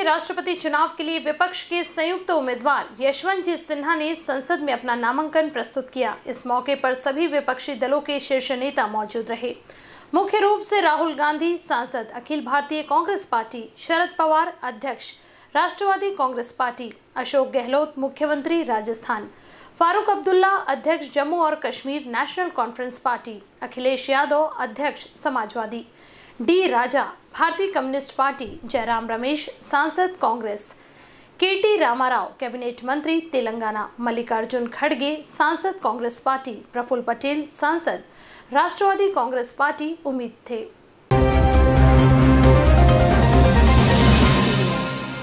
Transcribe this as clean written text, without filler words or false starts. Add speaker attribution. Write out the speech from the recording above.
Speaker 1: राष्ट्रपति चुनाव के लिए विपक्ष के संयुक्त उम्मीदवार यशवंत जी सिन्हा ने संसद में अपना नामांकन प्रस्तुत किया। इस मौके पर सभी विपक्षी दलों के शीर्ष नेता मौजूद रहे। मुख्य रूप से राहुल गांधी सांसद, अखिल भारतीय कांग्रेस पार्टी, शरद पवार अध्यक्ष राष्ट्रवादी कांग्रेस पार्टी, अशोक गहलोत मुख्यमंत्री राजस्थान, फारूक अब्दुल्ला अध्यक्ष जम्मू और Kashmir National Conference party, Akhilesh Yadav अध्यक्ष समाजवादी, डी राजा भारतीय कम्युनिस्ट पार्टी, जयराम रमेश सांसद कांग्रेस, केटी रामाराव कैबिनेट मंत्री तेलंगाना, मल्लिकार्जुन खड़गे सांसद कांग्रेस पार्टी, प्रफुल्ल पटेल सांसद राष्ट्रवादी कांग्रेस पार्टी उम्मीद थे।